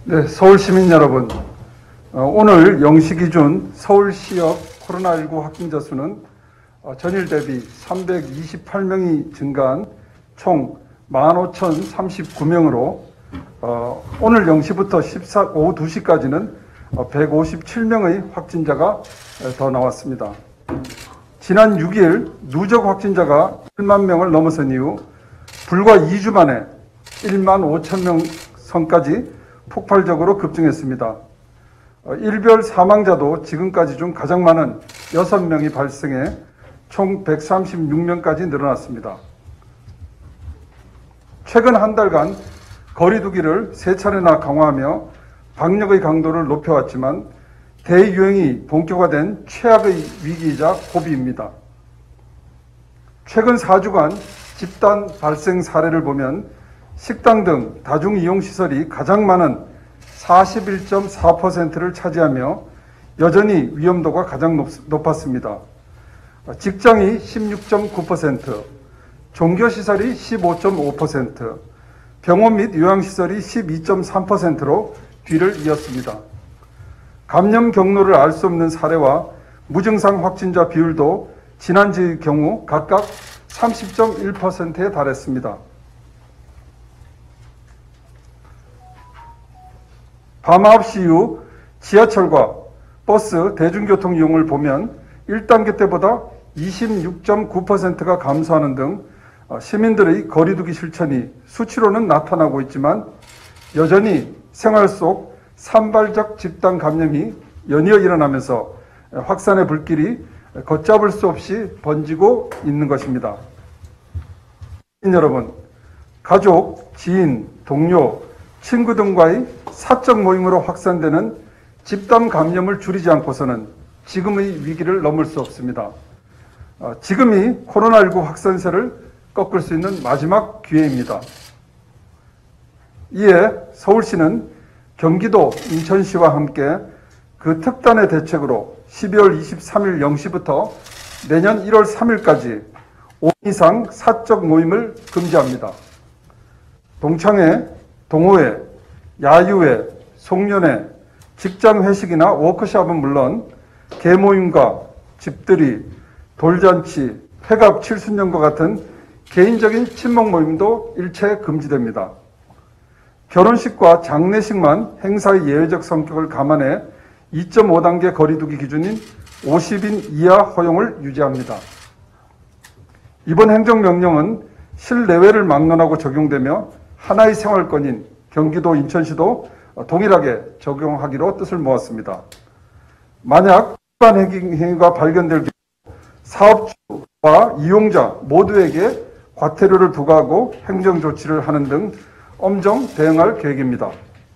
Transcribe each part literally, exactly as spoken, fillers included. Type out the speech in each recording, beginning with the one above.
네, 서울 시민 여러분, 어, 오늘 영 시 기준 서울시역 코로나십구 확진자 수는 어, 전일 대비 삼백이십팔 명이 증가한 총 만 오천삼십구 명으로 어, 오늘 영 시부터 십사, 오후 두 시까지는 어, 백오십칠 명의 확진자가 더 나왔습니다. 지난 육 일 누적 확진자가 일만 명을 넘어선 이후 불과 이 주 만에 일만 오천 명 선까지 폭발적으로 급증했습니다. 일별 사망자도 지금까지 중 가장 많은 여섯 명이 발생해 총 백삼십육 명까지 늘어났습니다. 최근 한 달간 거리두기를 세 차례나 강화하며 방역의 강도를 높여왔지만 대유행이 본격화된 최악의 위기이자 고비입니다. 최근 사 주간 집단 발생 사례를 보면 식당 등 다중이용시설이 가장 많은 사십일 점 사 퍼센트를 차지하며 여전히 위험도가 가장 높, 높았습니다. 직장이 십육 점 구 퍼센트, 종교시설이 십오 점 오 퍼센트, 병원 및 요양시설이 십이 점 삼 퍼센트로 뒤를 이었습니다. 감염 경로를 알 수 없는 사례와 무증상 확진자 비율도 지난주의 경우 각각 삼십 점 일 퍼센트에 달했습니다. 밤 아홉 시 이후 지하철과 버스, 대중교통 이용을 보면 일 단계 때보다 이십육 점 구 퍼센트가 감소하는 등 시민들의 거리두기 실천이 수치로는 나타나고 있지만 여전히 생활 속 산발적 집단 감염이 연이어 일어나면서 확산의 불길이 걷잡을 수 없이 번지고 있는 것입니다. 여러분, 가족, 지인, 동료, 친구 등과의 사적 모임으로 확산되는 집단 감염을 줄이지 않고서는 지금의 위기를 넘을 수 없습니다. 지금이 코로나십구 확산세를 꺾을 수 있는 마지막 기회입니다. 이에 서울시는 경기도, 인천시와 함께 그 특단의 대책으로 십이월 이십삼일 영 시부터 내년 일월 삼일까지 오 인 이상 사적 모임을 금지합니다. 동창회, 동호회, 야유회, 송년회, 직장 회식이나 워크숍은 물론 개모임과 집들이, 돌잔치, 회갑 칠순년과 같은 개인적인 친목 모임도 일체 금지됩니다. 결혼식과 장례식만 행사의 예외적 성격을 감안해 이 점 오 단계 거리두기 기준인 오십 인 이하 허용을 유지합니다. 이번 행정명령은 실내외를 막론하고 적용되며 하나의 생활권인 경기도, 인천시도 동일하게 적용하기로 뜻을 모았습니다. 만약 위반 행위가 발견될 경우 사업주와 이용자 모두에게 과태료를 부과하고 행정조치를 하는 등 엄정 대응할 계획입니다.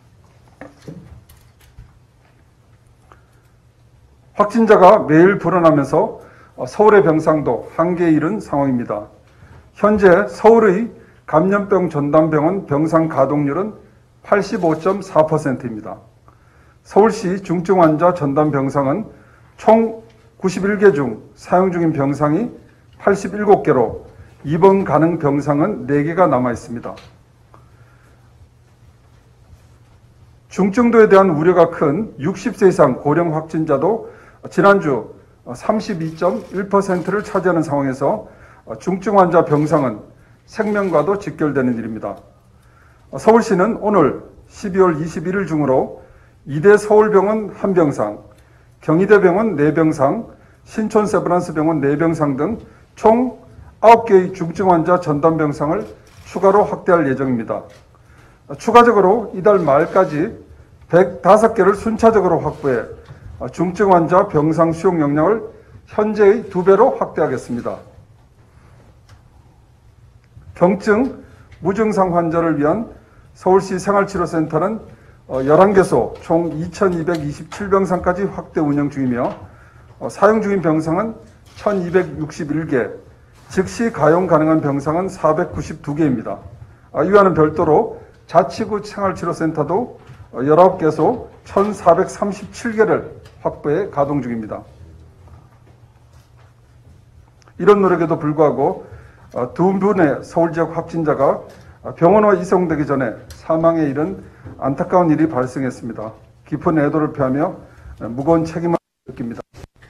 확진자가 매일 불어나면서 서울의 병상도 한계에 이른 상황입니다. 현재 서울의 감염병 전담병원 병상 가동률은 팔십오 점 사 퍼센트입니다. 서울시 중증 환자 전담 병상은 총 구십일 개 중 사용 중인 병상이 팔십칠 개로 입원 가능 병상은 네 개가 남아 있습니다. 중증도에 대한 우려가 큰 육십 세 이상 고령 확진자도 지난주 삼십이 점 일 퍼센트를 차지하는 상황에서 중증 환자 병상은 생명과도 직결되는 일입니다. 서울시는 오늘 십이월 이십일일 중으로 이대 서울병원 한 병상, 경희대병원 네 병상, 신촌 세브란스병원 네 병상 등 총 아홉 개의 중증 환자 전담 병상을 추가로 확대할 예정입니다. 추가적으로 이달 말까지 백오 개를 순차적으로 확보해 중증 환자 병상 수용 역량을 현재의 두 배로 확대하겠습니다. 경증, 무증상 환자를 위한 서울시 생활치료센터는 열한 개소 총 이천이백이십칠 병상까지 확대 운영 중이며 사용 중인 병상은 천이백육십일 개, 즉시 가용 가능한 병상은 사백구십이 개입니다. 이와는 별도로 자치구 생활치료센터도 열아홉 개소 천사백삼십칠 개를 확보해 가동 중입니다. 이런 노력에도 불구하고 두 분의 서울 지역 확진자가 병원화 이송되기 전에 사망에 이른 안타까운 일이 발생했습니다. 깊은 애도를 표하며 무거운 책임을 느낍니다.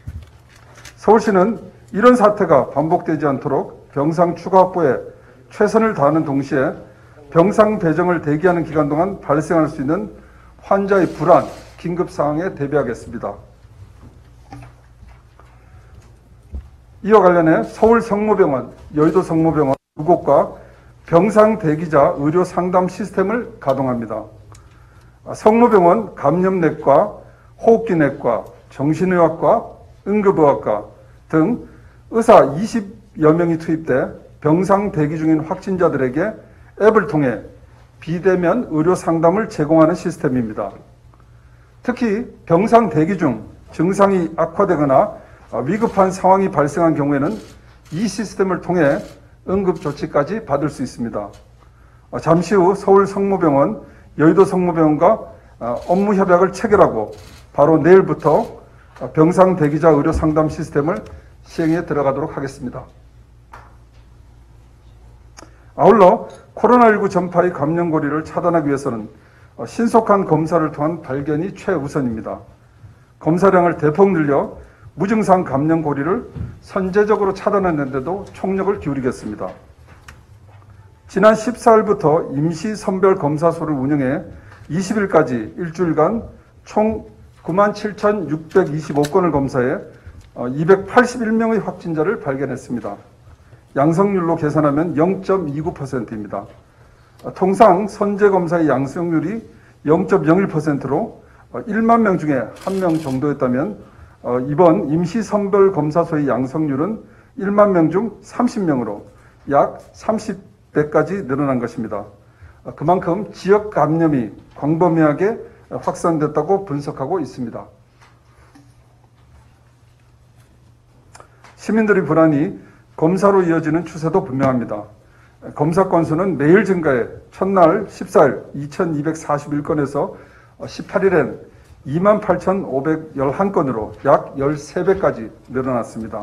서울시는 이런 사태가 반복되지 않도록 병상 추가 확보에 최선을 다하는 동시에 병상 배정을 대기하는 기간 동안 발생할 수 있는 환자의 불안, 긴급 상황에 대비하겠습니다. 이와 관련해 서울 성모병원, 여의도 성모병원 두 곳과 병상 대기자 의료 상담 시스템을 가동합니다. 성모병원 감염내과, 호흡기내과, 정신의학과, 응급의학과 등 의사 이십여 명이 투입돼 병상 대기 중인 확진자들에게 앱을 통해 비대면 의료 상담을 제공하는 시스템입니다. 특히 병상 대기 중 증상이 악화되거나 위급한 상황이 발생한 경우에는 이 시스템을 통해 응급조치까지 받을 수 있습니다. 잠시 후 서울 성모병원, 여의도 성모병원과 업무 협약을 체결하고 바로 내일부터 병상 대기자 의료 상담 시스템을 시행에 들어가도록 하겠습니다. 아울러 코로나십구 전파의 감염고리를 차단하기 위해서는 신속한 검사를 통한 발견이 최우선입니다. 검사량을 대폭 늘려 무증상 감염고리를 선제적으로 차단하는 데도 총력을 기울이겠습니다. 지난 십사일부터 임시 선별검사소를 운영해 이십일까지 일주일간 총 구만 칠천육백이십오 건을 검사해 이백팔십일 명의 확진자를 발견했습니다. 양성률로 계산하면 영 점 이구 퍼센트입니다. 통상 선제검사의 양성률이 영 점 영일 퍼센트로 일만 명 중에 한 명 정도였다면 이번 임시선별검사소의 양성률은 일만 명 중 삼십 명으로 약 삼십 배까지 늘어난 것입니다. 그만큼 지역 감염이 광범위하게 확산됐다고 분석하고 있습니다. 시민들의 불안이 검사로 이어지는 추세도 분명합니다. 검사 건수는 매일 증가해 첫날 십사일 이천이백사십일 건에서 십팔일엔 이만 팔천오백십일 건으로 약 십삼 배까지 늘어났습니다.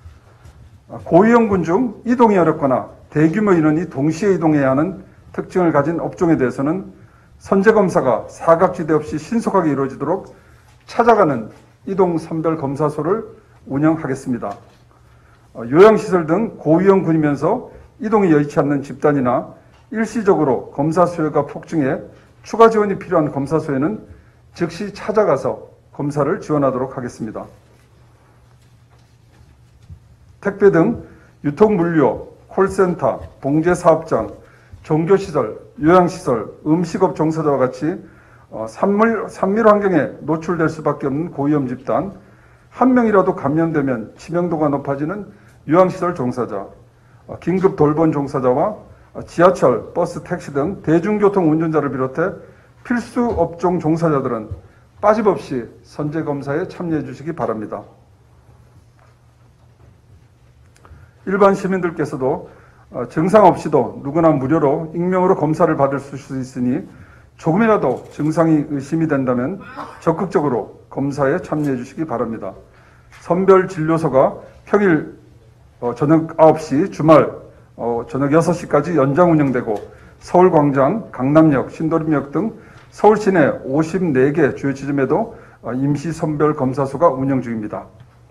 고위험군 중 이동이 어렵거나 대규모 인원이 동시에 이동해야 하는 특징을 가진 업종에 대해서는 선제검사가 사각지대 없이 신속하게 이루어지도록 찾아가는 이동선별검사소를 운영하겠습니다. 요양시설 등 고위험군이면서 이동이 여의치 않는 집단이나 일시적으로 검사 수요가 폭증해 추가 지원이 필요한 검사소에는 즉시 찾아가서 검사를 지원하도록 하겠습니다. 택배 등 유통물류, 콜센터, 봉제사업장, 종교시설, 요양시설, 음식업 종사자와 같이 산물, 산밀 환경에 노출될 수밖에 없는 고위험 집단, 한 명이라도 감염되면 치명도가 높아지는 요양시설 종사자, 긴급 돌봄 종사자와 지하철, 버스, 택시 등 대중교통 운전자를 비롯해 필수 업종 종사자들은 빠짐없이 선제검사에 참여해 주시기 바랍니다. 일반 시민들께서도 증상 없이도 누구나 무료로 익명으로 검사를 받을 수 있으니 조금이라도 증상이 의심이 된다면 적극적으로 검사에 참여해 주시기 바랍니다. 선별진료소가 평일 저녁 아홉 시, 주말 저녁 여섯 시까지 연장 운영되고 서울광장, 강남역, 신도림역 등 서울 시내 오십사 개 주요 지점에도 임시선별검사소가 운영 중입니다.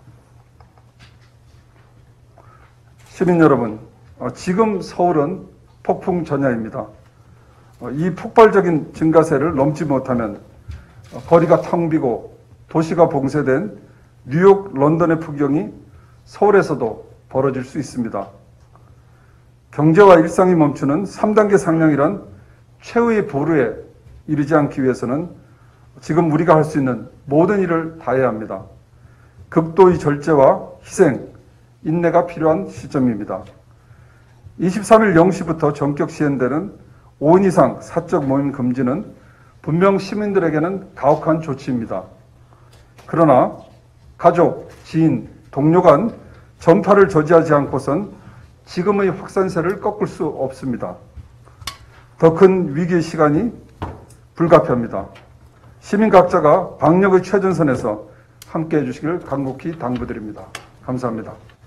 시민 여러분, 지금 서울은 폭풍 전야입니다. 이 폭발적인 증가세를 넘지 못하면 거리가 텅 비고 도시가 봉쇄된 뉴욕, 런던의 풍경이 서울에서도 벌어질 수 있습니다. 경제와 일상이 멈추는 삼 단계 상향이란 최후의 보루에 이르지 않기 위해서는 지금 우리가 할 수 있는 모든 일을 다해야 합니다. 극도의 절제와 희생, 인내가 필요한 시점입니다. 이십삼일 영 시부터 전격 시행되는 오 인 이상 사적 모임 금지는 분명 시민들에게는 가혹한 조치입니다. 그러나 가족, 지인, 동료 간 전파를 저지하지 않고선 지금의 확산세를 꺾을 수 없습니다. 더 큰 위기의 시간이 불가피합니다. 시민 각자가 방역의 최전선에서 함께해 주시길 간곡히 당부드립니다. 감사합니다.